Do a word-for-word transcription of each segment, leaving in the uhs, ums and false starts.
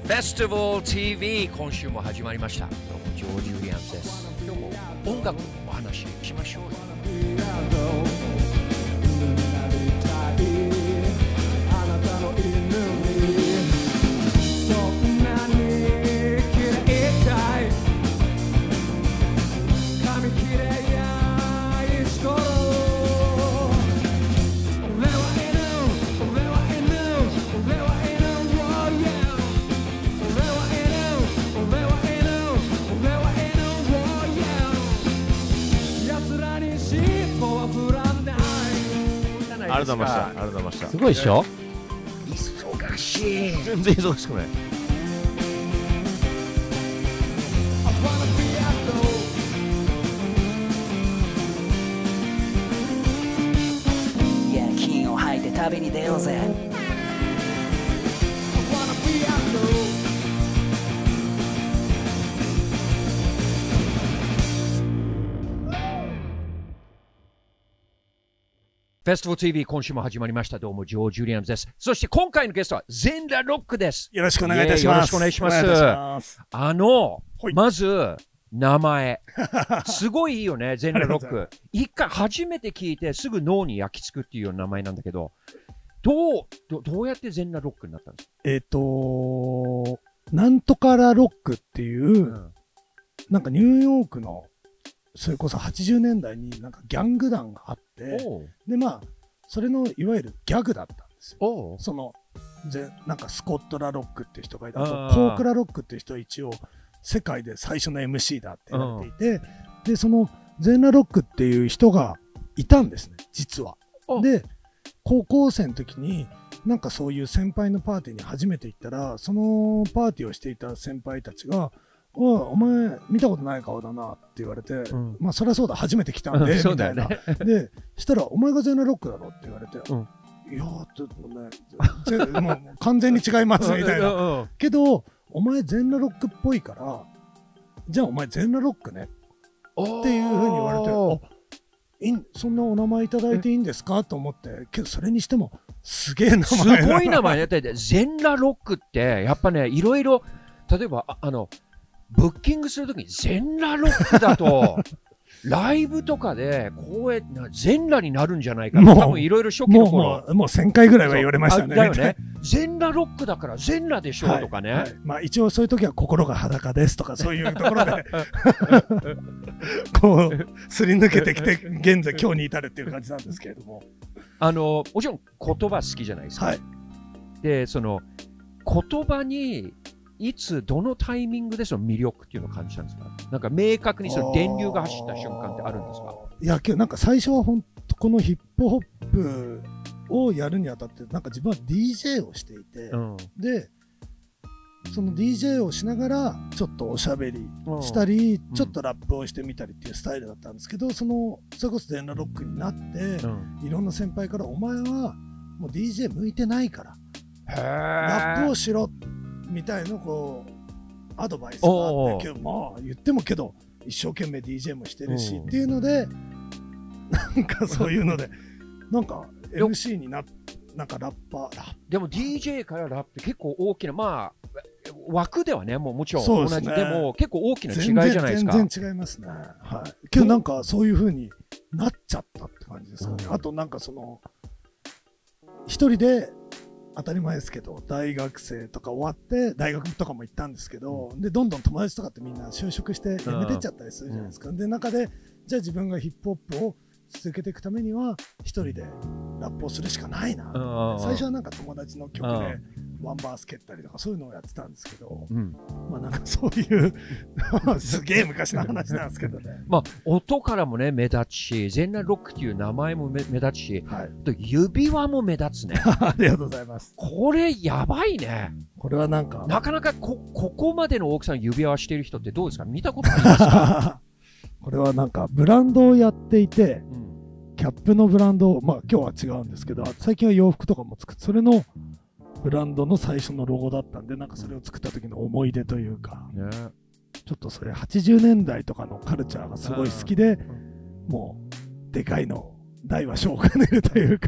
フェスティバル ティーブイ 今週も始まりました。どうもジョージ・ウィリアムズです。今日も音楽のお話しましょうよ。 ありがとうございました。ありがとうございました。 すごいでしょ。忙しい。 全然忙しくない。 夜勤を吐いて旅に出ようぜ。 フェスティバル ティーブイ 今週も始まりました。どうもジョージ・ウィリアムズです。そして今回のゲストは全裸ロックです。 よろしくお願いいたします。 よろしくお願いします。ますあの、まず名前すごいいいよね。全裸ロック。一回初めて聞いてすぐ脳に焼き付くっていうような名前なんだけど、どう ど, どうやって全裸ロックになったんですか？ えっとなんとからロックっていう、うん、なんかニューヨークのそれこそはちじゅうねんだいになんかギャング団があって、でまあそれのいわゆるギャグだったんですよ。そのぜなんかスコットラロックっていう人がいたと、コークラロックっていう人は一応世界で最初の エムシー だって言われていて、でその全裸ロックっていう人がいたんですね、実は。で高校生の時になんかそういう先輩のパーティーに初めて行ったら、そのパーティーをしていた先輩たちがお, お前見たことない顔だなって言われて、うん、まあそりゃそうだ、初めて来たんで、みたいな。でしたらお前が全裸ロックだろって言われて、うん、いやーちょっとねもう完全に違いますみたいなけどお前全裸ロックっぽいからじゃあお前全裸ロックねっていうふうに言われて、いそんなお名前いただいていいんですかと思って、けどそれにしてもすげえ名前、 すごい名前だって。全裸ロックってやっぱね、いろいろ例えば あ, あのブッキングするときに全裸ロックだとライブとかでこう全裸になるんじゃないかな、多分いろいろ初期の頃もうもうせんかいぐらいは言われましたね。 だよね。全裸ロックだから全裸でしょうとかね、はいはい、 まあ一応そういう時は心が裸ですとかそういうところでこうすり抜けてきて現在今日に至るっていう感じなんですけれども、 あのもちろん言葉好きじゃないですか、はい、でその言葉にいつどのタイミングでその魅力っていうのを感じたんですか？なんか明確にその電流が走った瞬間ってあるんですか？ いやけどなんか最初は本当このヒップホップをやるにあたってなんか自分は ディージェー をしていて、うん、でその ディージェー をしながらちょっとおしゃべりしたり、うん、ちょっとラップをしてみたりっていうスタイルだったんですけど、そのそれこそ全裸ロックになって、うん、いろんな先輩からお前はもう ディージェー 向いてないからラップをしろみたいなこうアドバイスがあって、けどまあ言ってもけど一生懸命 ディージェー もしてるしっていうので、なんかそういうのでなんか エムシー にななんかラッパーでも ディージェー からラップ結構大きな、まあ枠ではねもうもちろん同じ で,、ね、でも結構大きな違いじゃないですか。 全然違いますね、はい、けどなんかそういう風になっちゃったって感じですかね、うん、あとなんかその一人で当たり前ですけど大学生とか終わって大学とかも行ったんですけど、うん、でどんどん友達とかってみんな就職して辞めてっちゃったりするじゃないですか、うん、で中でじゃあ自分がヒップホップを続けていくためには一人でラップをするしかないな、うん、最初はなんか友達の曲でワンバース蹴ったりとかそういうのをやってたんですけど、うん、まあなんかそういうすげえ昔の話なんですけどねまあ音からもね目立つし、全裸ロックっていう名前も 目, 目立つし、はい、と指輪も目立つねありがとうございます。 これやばいね。 これはなんかなかなか こ, ここまでの大きさの指輪してる人ってどうですか？見たことありますか？ これはなんかブランドをやっていて、うん、キャップのブランド、まあ今日は違うんですけど最近は洋服とかも作って、それのブランドの最初のロゴだったんで、なんかそれを作った時の思い出というか、ね、ちょっとそれはちじゅうねんだいとかのカルチャーがすごい好きで、もうでかいの大は小を兼ねるというか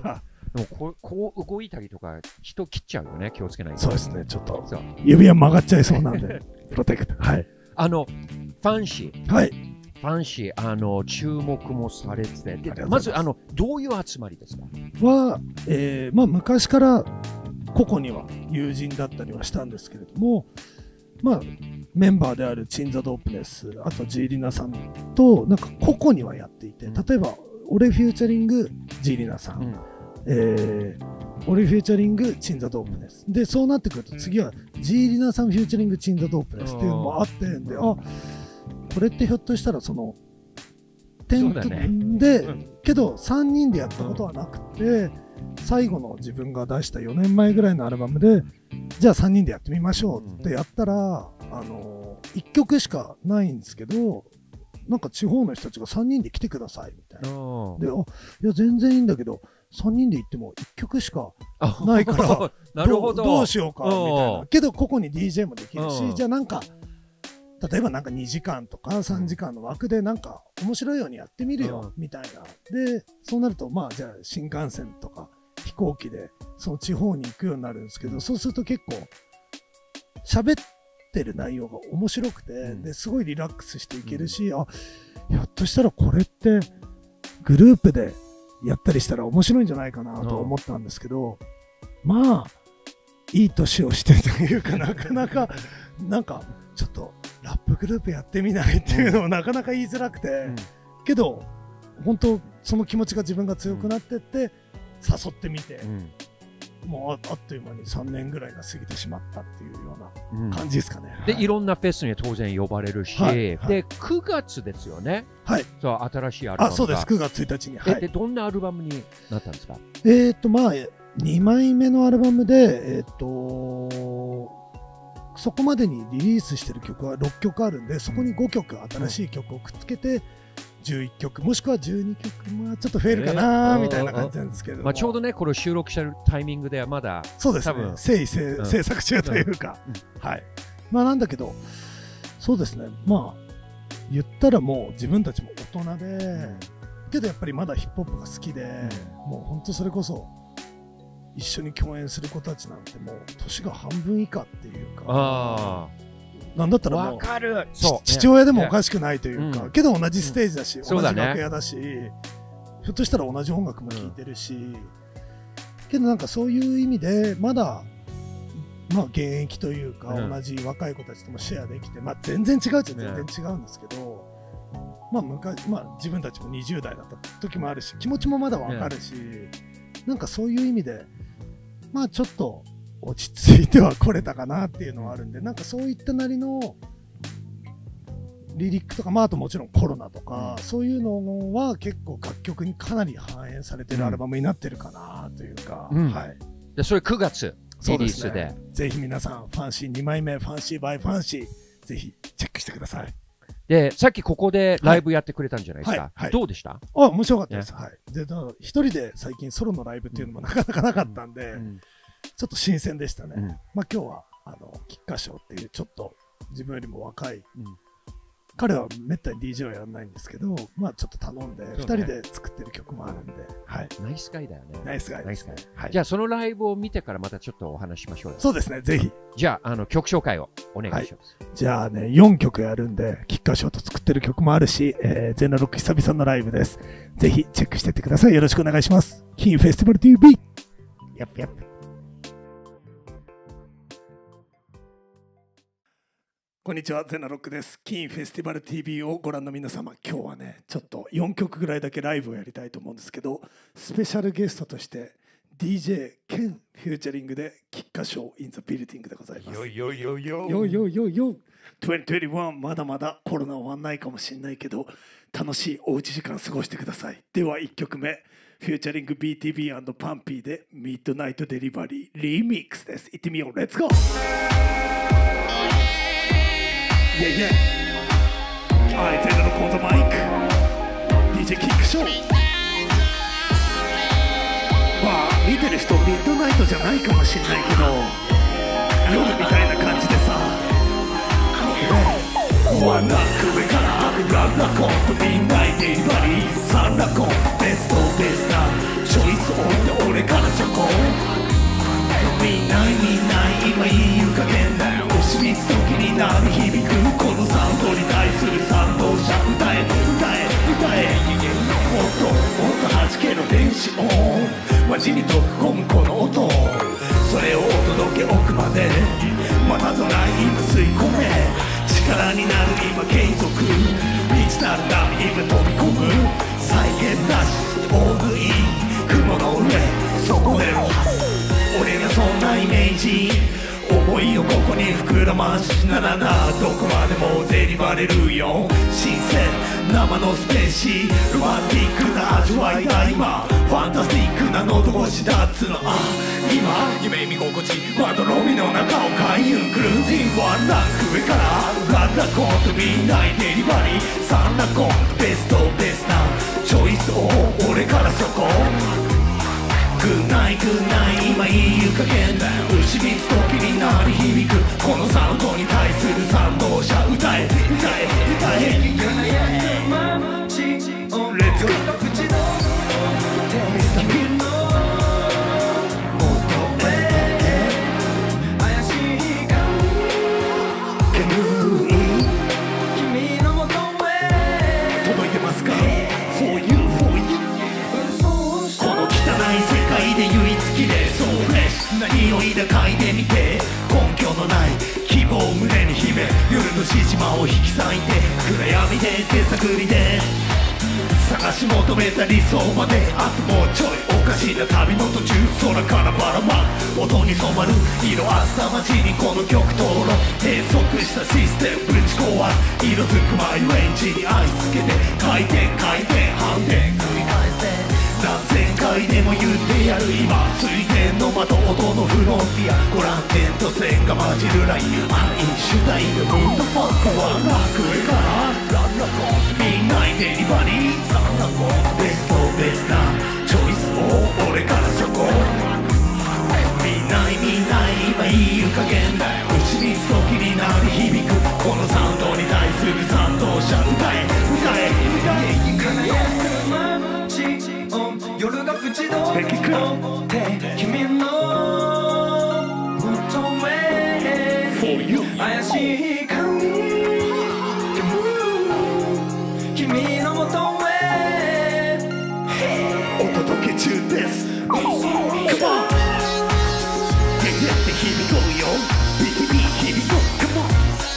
でもこう、こう動いたりとか、人切っちゃうよね、気をつけないと。 そうですね、ちょっとそう指輪曲がっちゃいそうなんで、プロテクト。はい。 あの、ファンシー。 はい。 ファンシー、あの、注目もされてて、でまず、あの、どういう集まりですか？ は、えー、まあ、昔から個々には友人だったりはしたんですけれども、まあ、メンバーであるチンザドープネス、あとジーリナさんと、なんか個々にはやっていて、例えば、俺フューチャリングジーリナさん、うん、えー、俺フューチャリングチンザドープネス。で、そうなってくると次はジーリナさんフューチャリングチンザドープネスっていうのもあって、で、あ、これってひょっとしたらその、テントで、ね、けどさんにんでやったことはなくて、うん、最後の自分が出したよねんまえぐらいのアルバムで、じゃあさんにんでやってみましょうってやったら、あのいっきょくしかないんですけど、なんか地方の人たちがさんにんで来てくださいみたいな。で、あ、いや全然いいんだけど、さんにんで行ってもいっきょくしかないからなるほど、 どうしようかみたいな。けどここに ディージェー もできるし、じゃあなんか例えばなんかにじかんとかさんじかんの枠でなんか面白いようにやってみるよみたいな。で、そうなるとまあじゃあ新幹線とか飛行機でその地方に行くようになるんですけど、そうすると結構喋ってる内容が面白くて、うん、ですごいリラックスしていけるし、うん、あ、ひょっとしたらこれってグループでやったりしたら面白いんじゃないかなと思ったんですけど、うん、まあいい年をしてというかなかなかなんかちょっとラップグループやってみないっていうのもなかなか言いづらくて、うん、けど本当その気持ちが自分が強くなってって誘ってみて、うん、もう あ, あっという間にさんねんぐらいが過ぎてしまったっていうような感じですかね。 うん、で、はい、いろんなフェスには当然呼ばれるし、はいはい、でくがつですよね。はい。そう、新しいアルバムが。 あ、そうです。くがつついたちに。はい、 で、どんなアルバムになったんですか？ えーっとまあにまいめのアルバムで、えーっとそこまでにリリースしてる曲はろっきょくあるんで、そこにごきょく新しい曲をくっつけてじゅういっきょくもしくはじゅうにきょく、まあちょっと増えるかなみたいな感じなんですけども、 まあ、ちょうどねこれを収録してるタイミングではまだそうですね、制制、うん、制作中というか、うん、はい、まあなんだけどそうですね、まあ言ったらもう自分たちも大人で、うん、けどやっぱりまだヒップホップが好きで、うん、もう本当それこそ一緒に共演する子たちなんてもう年が半分以下っていうか、あなんだったらもうかる父親でもおかしくないというか、けど同じステージだし、同じ楽屋だし、ひょっとしたら同じ音楽も聴いてるし、けどなんかそういう意味でまだまあ現役というか同じ若い子たちともシェアできて、まあ全然違うっちゃ全然違うんですけど、まあ昔まあ自分たちもにじゅうだいだった時もあるし、気持ちもまだわかるし、なんかそういう意味でまあちょっと落ち着いてはこれたかなっていうのはあるんで、なんかそういったなりのリリックとか、まああともちろんコロナとか、うん、そういうのは結構楽曲にかなり反映されてるアルバムになってるかなというか、うん、はい。 でそれくがつリリース で, で、 ね、ぜひ皆さんファンシーにまいめファンシーバイファンシーぜひチェックしてください。 でさっきここでライブやってくれたんじゃないですか、はいはいはい、どうでした？ あ、面白かったです、ね、はい。で一人で最近ソロのライブっていうのもなかなかなかったんで、うん、ちょっと新鮮でしたね、うん、まあ今日はあの菊花賞っていうちょっと自分よりも若い、うん、彼はめったに ディージェー はやらないんですけど、まあちょっと頼んでふたりで作ってる曲もあるんで、はい、 ナイスガイだよね。 ナイスガイですね。はい、 じゃあそのライブを見てからまたちょっとお話しましょうよ。 そうですね、ぜひ。 じゃあ、あの曲紹介をお願いします。 はい、じゃあね、よんきょくやるんで、菊花賞と作ってる曲もあるし、えー、ゼンラロック久々のライブです。ぜひチェックしてってください。よろしくお願いします。金フェスティバル ティーブイ。やっやっ。こんにちは、ゼナロックです。金フェスティバル ティーブイ をご覧の皆様、今日はね、ちょっとよんきょくぐらいだけライブをやりたいと思うんですけど、スペシャルゲストとして ディージェー 兼フューチャリングで菊花賞 in the building でございます。 よよよよよよよよにせんにじゅういちまだまだコロナ終わんないかもしれないけど、楽しいおうち時間過ごしてください。ではいっきょくめ、フューチャリング ビーティービー& パンピーでミッドナイトデリバリーリミックスです。行ってみよう。レッツゴー。Yeah, yeah. I tell you on the mic. ディージェー キックショー。まあ見てる人ミッドナイトじゃないかもしれないけど、夜みたいな感じでさ。ワンラック上からランラコンとみんなデリバリーサンラコンベストベストチョイスオンで俺から今いい湯加減だよ押しみつ時に鳴り響くこのサウンドに対する賛同者歌え歌え歌えもっともっと弾けの電子音マジに溶け込むこの音それをお届け奥までまたドライ今吸い込め力になる今継続未知なる波今飛び込む再現なし大食い雲の上そこでも俺がそんなイメージ思いをここに膨らましならなどこまでもデリバれるよ新鮮生のスペーシーロマンティックな味わいが今ファンタスティックな喉越しだっつのあ今夢見心地まどろみの中を開運クルージングワンランク上からランラコンとみんなデリバリーサンラコンベストベストなチョイスを俺からそこグッナイグッナイ今いい湯加減だよ牛みつ時に鳴り響くこのサウンドに対する賛同者歌え歌え歌えレッツゴーミスターピン匂いで嗅いでみて根拠のない希望を胸に秘め夜のしじまを引き裂いて暗闇で手探りで探し求めた理想まであともうちょいおかしな旅の途中空からばらまく音に染まる色あった街にこの曲通ろ閉塞したシステムぶち壊す色づくマイレンジに愛つけて回転回転反転繰り返せ何千回でも言ってやる今水田の的音のフロンティアご覧点と線が混じるライン愛主体でムードファンクは楽上からランラコンみんなデリバリーサンラコンベストベストなチョイスを俺からそこみんなみんな今いい湯加減だよ牛みつ時に鳴り響くこのサウンドに対する賛同者歌え歌え歌え輝く街夜が縁取って君の求め怪しい髪君のもとへお届け中です Come on Yeah yeah 日々ごよビビビ日々ご Come on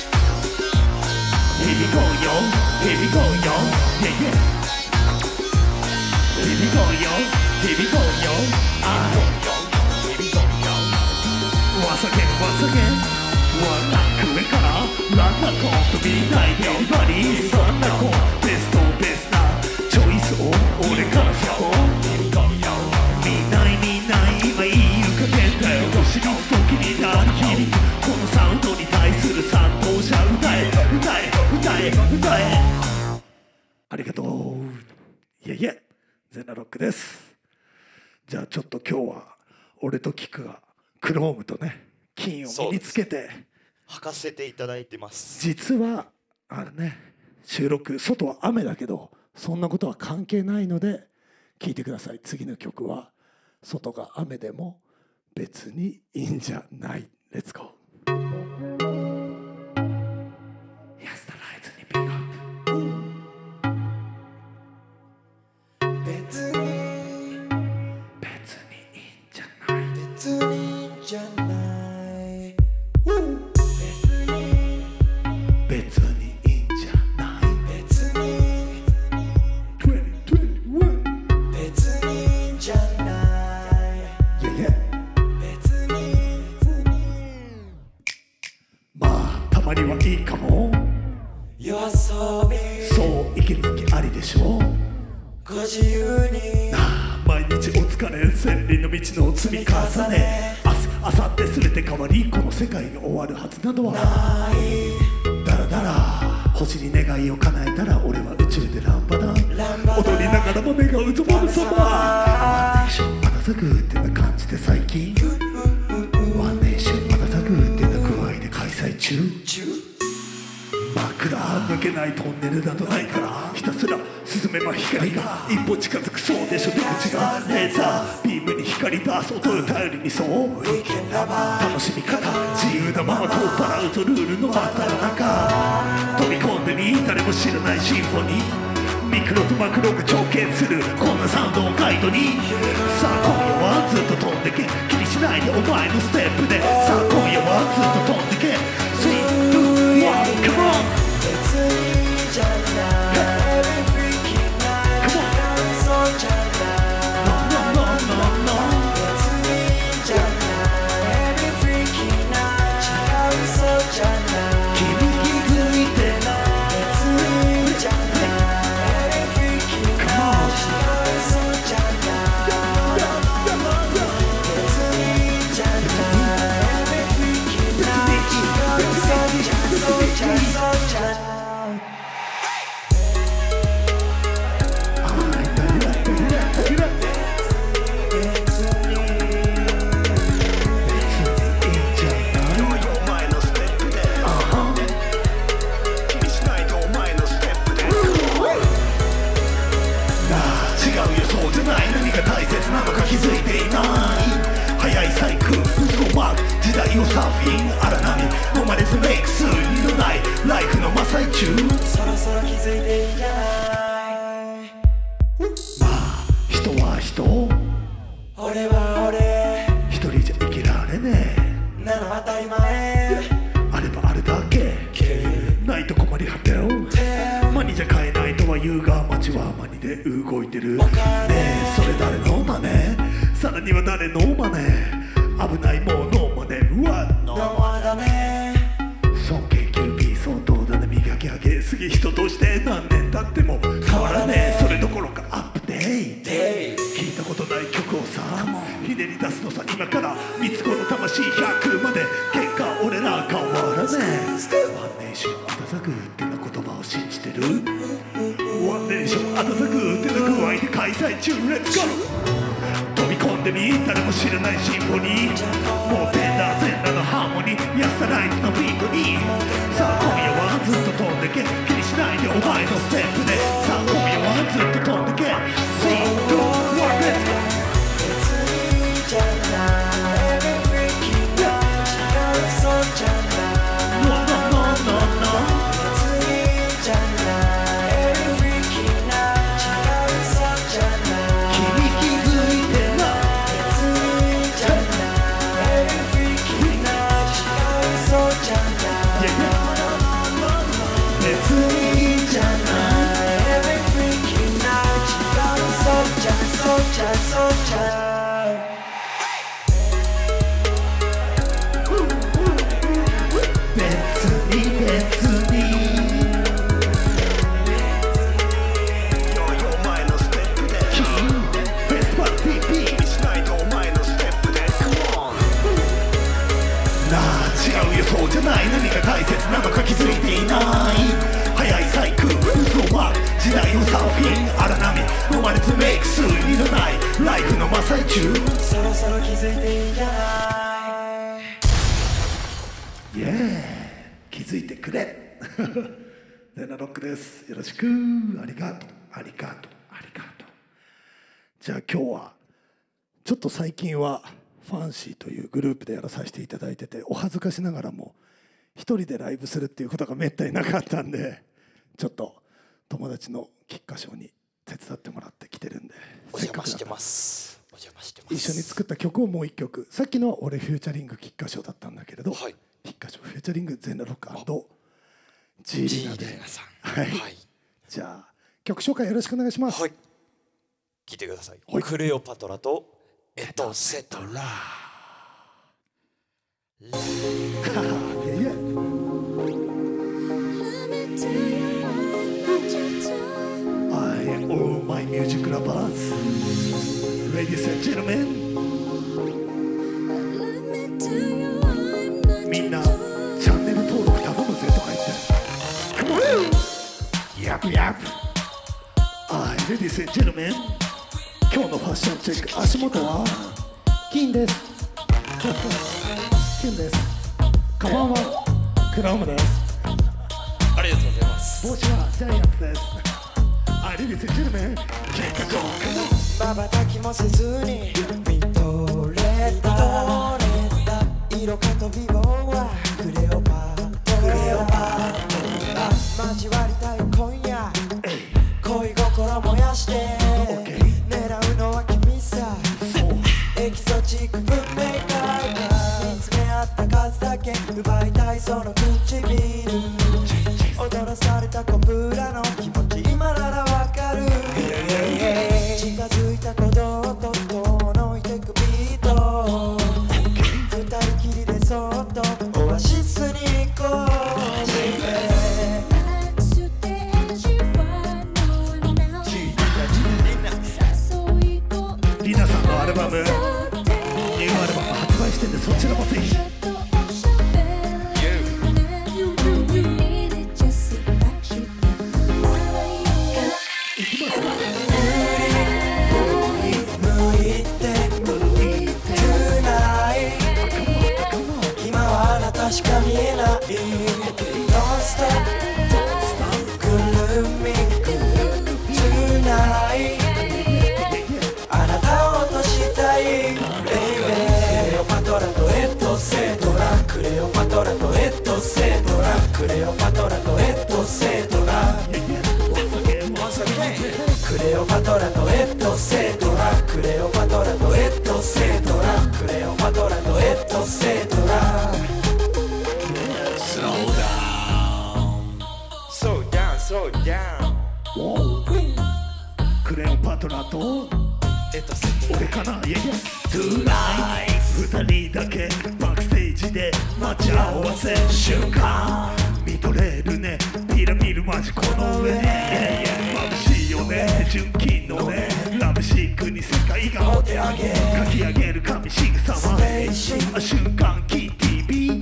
日々ごよ日々ごよ Yeah yeah Here we go, yo. Here we go, yo. Ah. Here we go, yo. Once again, once again. Oneランク上からランナーコンとみんなデリバリーサンラコンベストベストなチョイスを俺からそこ Here we go, yo. みんなみんな今いい湯加減だよ星の時に鳴り響くこのサウンドに対する賛同者歌え歌え歌え歌えありがとういやいやゼナロックです。じゃあちょっと今日は俺とキクがクロームとね金を身につけて履かせていただいてます。 実はあれね収録外は雨だけどそんなことは関係ないので聞いてください。次の曲は外が雨でも別にいいんじゃない。レッツゴー。などはないだらだら星に願いを叶えたら俺は宇宙でランバだ踊りながらも目がうずまる様ワンネーションまださぐってな感じで最近ワンネーションまださぐってな具合で開催中真っ暗抜けないトンネルなどないからひたすら進めば光が一歩近づくそうでしょ出口がレーザービームに光出す音を頼りにそう楽しみ方のまま取っ払うとルールの真っただ中飛び込んでみ誰も知らないシンフォニーミクロとマクロが直結するこんなサウンドをガイドにさあ今夜はずっと飛んでけ気にしないでお前のステップでさあ今夜はずっと飛んでけスリー、ツー、ワン、カモン別にじゃない Every freaking night そうじゃない No, no, no, no, no 別にじゃない Every freaking night 違うそうじゃない君気づいてない別にじゃない Every freaking night 違うそうじゃない別にじゃない Every freaking night 違うそうじゃそうじゃそうじゃ気づいていない速いサイクル嘘マーク時代をサーフィン荒波飲まれずメイク数二度ないライフの真最中そろそろ気づいていないまあ人は人俺は俺一人じゃ生きられねえなの当たり前あればあれだけないと困り果てよマニじゃ買えないとは言うが街はマニで動いてるねえそれ誰のマネさらには誰のマネ危ないものマネうわのマだね尊敬キューピー相当だね磨き上げすぎ人として何年経っても変わらねえそれどころかアップデート聞いたことない曲をさひねり出すのさ今から三つ子の魂ひゃくまで結果俺ら変わらねえワンネーションアタザグってな言葉を信じてるワンネーションアタザグってな具合で開催中レッツゴー飛び込んでみ誰も知らないシンフォニーもうテンダー全裸のハーモニー安さライズのビートにさあ今夜はずっと飛んでけ気にしないでお前のステップでさあ今夜はずっと飛んでけ スリー、ツー、ワン、レッツゴー別にじゃない Every freaking night 違うそうじゃない No, no, no, no, no 別にじゃない Every freaking night 違うそうじゃない君気づいて別にじゃない Every freaking night 違うそうじゃない別にじゃない Every freaking night 違うそうじゃそうじゃそうじゃ別に別にそうじゃない何が大切なのか気づいていない速いサイクル嘘マーク時代をサーフィン荒波飲まれずメイク数二度ないライフの真最中そろそろ気づいていないイエー気づいてくれレナロックですよろしくありがとうありがとうありがとうじゃあ今日はちょっと最近はファンシーというグループでやらさせていただいててお恥ずかしながらも一人でライブするっていうことがめったになかったんでちょっと友達の菊花賞に手伝ってもらってきてるんでお邪魔してますお邪魔してます一緒に作った曲をもう一曲さっきの俺フューチャリング菊花賞だったんだけれど、 はい、 菊花賞フューチャリング全裸ロック&ジーリナではい、はい、じゃあ曲紹介よろしくお願いしますはい聞いてください、 はい、 クレオパトラとエトセトラいやいやI all my music lovers Ladies and gentlemen みんなチャンネル登録頼むぜとか言って Come on! ヤプヤプ I Ladies and gentlemen今日のファッションチェック足元は金です金ですカバンはクラウムですありがとうございます帽子はジャイアンツですI Ladies and gentlemen Check it out 瞬きもせずに見とれた色かと美貌はクレオパトラ交わりたい今夜恋心燃やして狙うのは君さエキゾチック文明会見つめ合った数だけ奪いたいその唇踊らされたコブラの気持ち今ならわかる近づいた鼓動と遠のいてくビート二人きりでそっとオアシスに行こうリナさんのアルバムニューアルバム発売してんでそちらもぜひしか見えない Don't stop Grooming Tonight あなたを落としたい Baby クレオパトラとエトセトラクレオパトラとエトセトラクレオパトラとエトセトラクレオパトラとエトセトラクレオパトラとエトセトラクレオパトラとエトセトラクレオパトラと俺かな、いやいや Tonight 二人だけバックステージで待ち合わせ瞬間見とれるねピラミルマジこの上ね眩しいよね純金のねラブシックに世界がお手上げ書き上げる神仕草は瞬間キー ティービー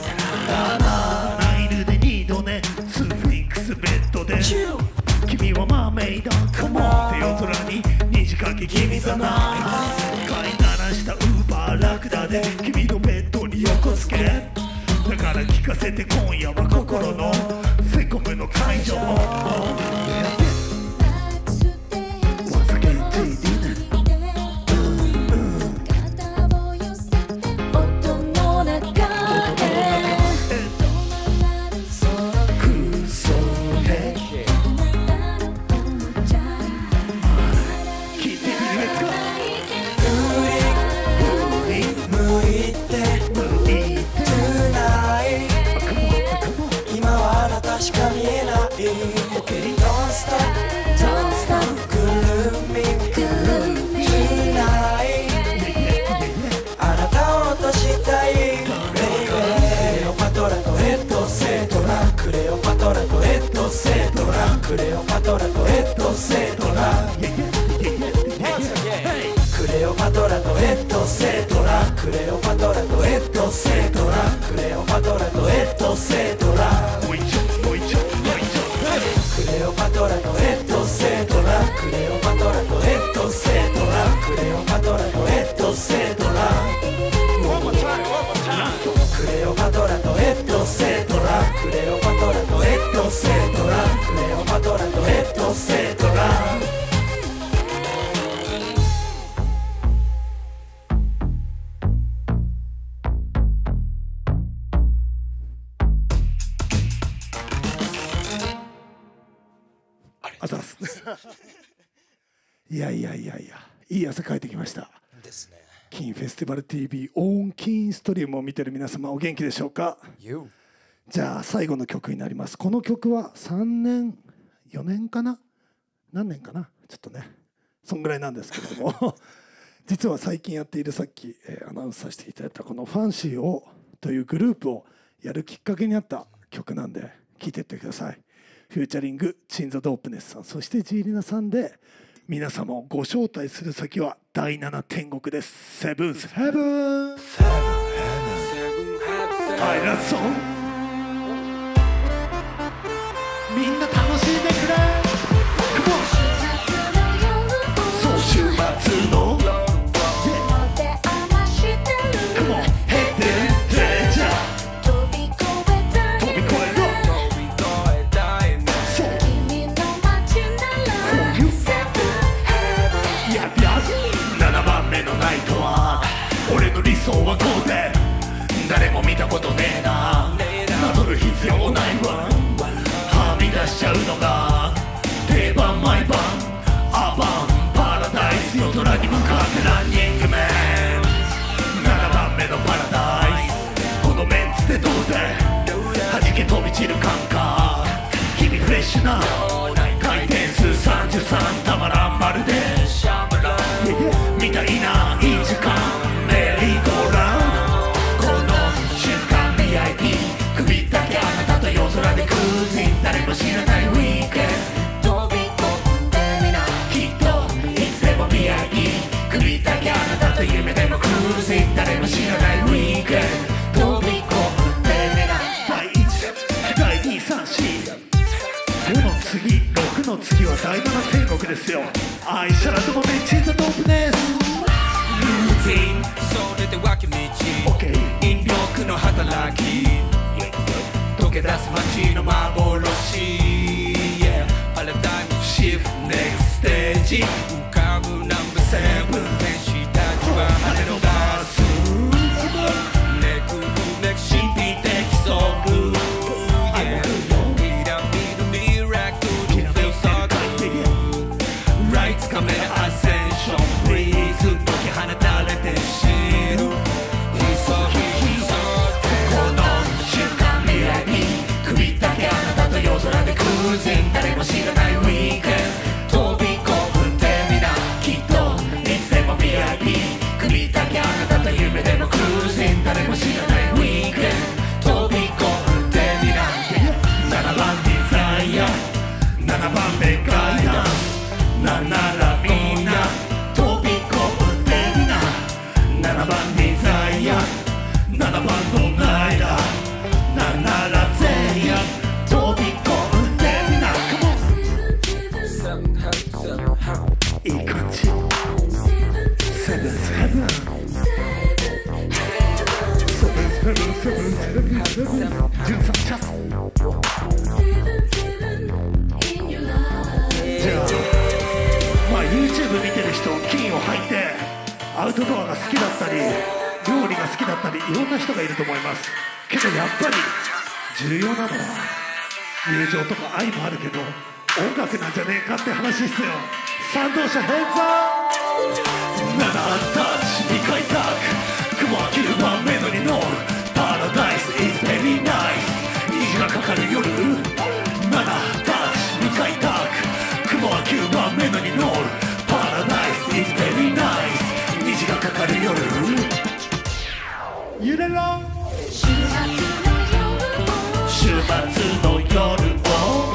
ナイルで二度ねスフィンクスベッドで君はマーメイド Come on 手夜空に虹かけ君じゃない飼いならしたウーバーラクダで君のベッドに横付けだから聞かせて今夜は心のセコムの会場しか見えない Don't stop Don't stop Grooming Tonight あなたを落としたい Baby クレオパトラとエトセトラクレオパトラとエトセトラクレオパトラとエトセトラクレオパトラとエトセトラクレオパトラとエトセトラクレオパトラとエトセトラクレオパトラとエトセトラクレオパトラとエトセトラクレオパトラとエトセトラクレオパトラとエトセトラクレオパトラとエトセトラクレオパトラとエトセトラあざっすいやいやいやいやいい汗かいてきましたですね。 金フェスティバル ティービー オン金ストリームを見てる皆様お元気でしょうか。じゃあ最後の曲になります。この曲はさんねんよねんかな何年かなちょっとねそんぐらいなんですけれども実は最近やっているさっき、えー、アナウンスさせていただいたこのファンシーをというグループをやるきっかけになった曲なんで聴いてってください。フューチャリングチンザドープネスさんそしてジーリナさんで皆様をご招待する先は第七天国です。セブンスヘブンはいラストみんな楽しんでくれそう週末の俺の理想はこうでだことねえななどる必要ないわはみ出しちゃうのが定番毎晩アバンパラダイス夜空に向かってランニングメンななばんめのパラダイスこのメンツでどうだ弾け飛び散る感覚日々フレッシュな回転数さんじゅうさんたまらんまるでみたいないい時間メリーゴーラウンドこの瞬間 ブイアイピー 首だけあなたと夜空でクルージング誰も知らないウィークエンド飛び込んでみなきっといつでも ブイアイピー 首だけあなたと夢でもクルージング誰も知らないウィークエンド飛び込んでみなだいいちだいにさんしごの次ろくの次はだいなな天国ですよ愛しゃらともめっちゃトップですルーティンそれで分け道 OK 引力の働き溶け出す街の幻 Yeah パラダイムシフト Next ステージ浮かぶナンバーセブン天使たちは羽のバスめくるめく神秘的遭遇 Yeah ピラミッドミラクルフィルソークライツカメラアセンションブリーズ解き放たれて知るひそひそこの瞬間 ブイアイピー 首だけあなたと夜空でクルージング誰も知らないウィークエンド飛び込んでみなきっといつでも ブイアイピー 首だけあなたと夢でもクルージング誰も知らないウィークエンド飛び込んでみなななばんデザイアななばんめガイダンスなんならみんな飛び込んでみなななばんデザイアななばんのナイダーなんなら全員飛び込んでみな Come on いい感じセブンセブンセブンセブンセブンセブンじゅうさんチャンスじゃあまあ YouTube 見てる人金を履いてアウトドアが好きだったり料理が好きだったりいろんな人がいると思いますけどやっぱり重要なのは友情とか愛もあるけど音楽なんじゃねえかって話っすよ賛同者ヘッズアップななタッチにかいタック雲はきゅうばんめのに乗るパラダイス is very nice 虹がかかる夜ななタッチにかいタック雲はきゅうばんめのに乗るパラダイス is very nice 虹がかかる夜揺れろ週末の夜を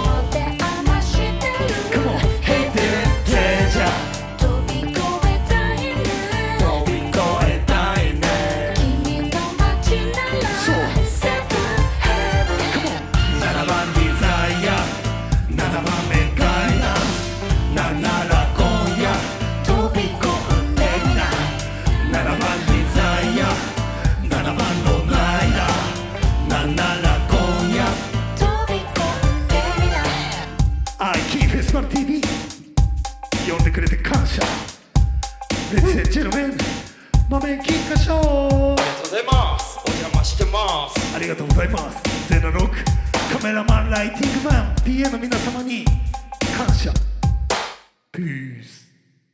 Come on ヘテレジャー飛び越えたいね飛び越えたいね君の街ならそうセブンヘブン Come on ななばんデザイアななばんめガイダンスなんなら今夜飛び込んでみなななばんデザイアななばんのナイダーなんなら今夜飛び込んでみなアイキーフェスティバル ティーブイ 呼んでくれて感謝レッツエンジェルメン豆金貨賞ありがとうございますお邪魔してますありがとうございますゼロろくカメラマンライティングマン ピーエー の皆様に感謝ピース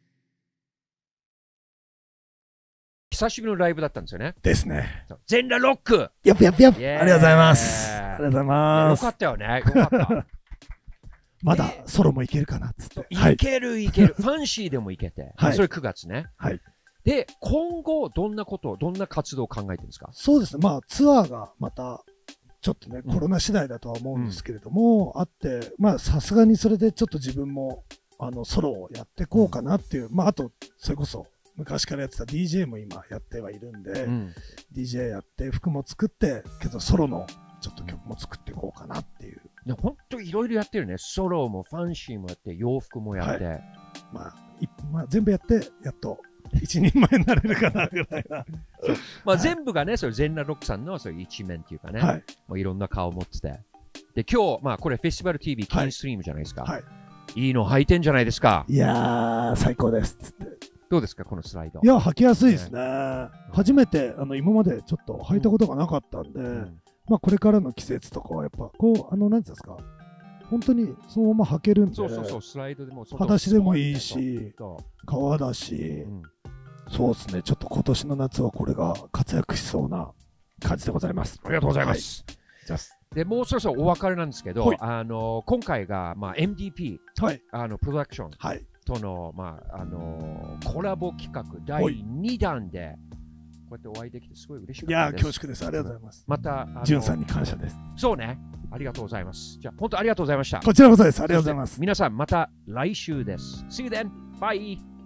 久しぶりのライブだったんですよね。 ですね。 全裸ロックやっぱやっぱやっぱイエーイありがとうございます。ありがとうございますよか。ったよね。よかった。 まだソロもいけるかなっつって。はいいけるいける。ファンシーでもいけて。 はいそれくがつね。 はい。 で、今後、どんなこと、どんな活動を考えてるんですか？ そうですね。まあツアーがまたちょっとね、 うんコロナ次第だとは思うんですけれども、あって、まあさすがにそれでちょっと自分もあのソロをやっていこうかなっていう、まああとそれこそ昔からやってた ディージェー も今やってはいるんで、 うんディージェー やって服も作ってけどソロのちょっと曲も作っていこうかなっていう、 ね、ほんといろいろやってるね。ソロもファンシーもやって、洋服もやって。 はまあ、いまあ全部やってやっと一人前になれるかなぐらいなまあ、 はい全部がね、それ全裸ロックさんのそういう一面っていうかね、 はいもういろんな顔を持ってて。で、今日、まあこれフェスティバル ティーブイはいキンストリームじゃないですか。 はいいいの履いてんじゃないですか。 いやー最高ですっつってどうですか、このスライド。 いや、履きやすいですね。初めて、あの、今までちょっと履いたことがなかったんで、 うんまあ、これからの季節とかはやっぱ、こう、あの、なんていうんですか、本当にそのまま履けるんで、 そうそうそう、スライドでも外裸足でもいいしそ革だし、 ううんそうですね、ちょっと今年の夏はこれが活躍しそうな感じでございます。 ありがとうございます。 じゃでもうそろそろお別れなんですけど、 はいあの今回が、まあ、エムディーピー、 あはい、 あのプロダクションはい、 との、まあ、あのコラボ企画だいにだんで、こうやってお会いできてすごい嬉しかいやー、 ったです。 恐縮です。ありがとうございます。 また、あのじゅんさんに感謝です。 そうね、ありがとうございます。じゃあ、本当ありがとうございました。 こちらこそです。ありがとうございます。 皆さん、また来週です。See you then! Bye!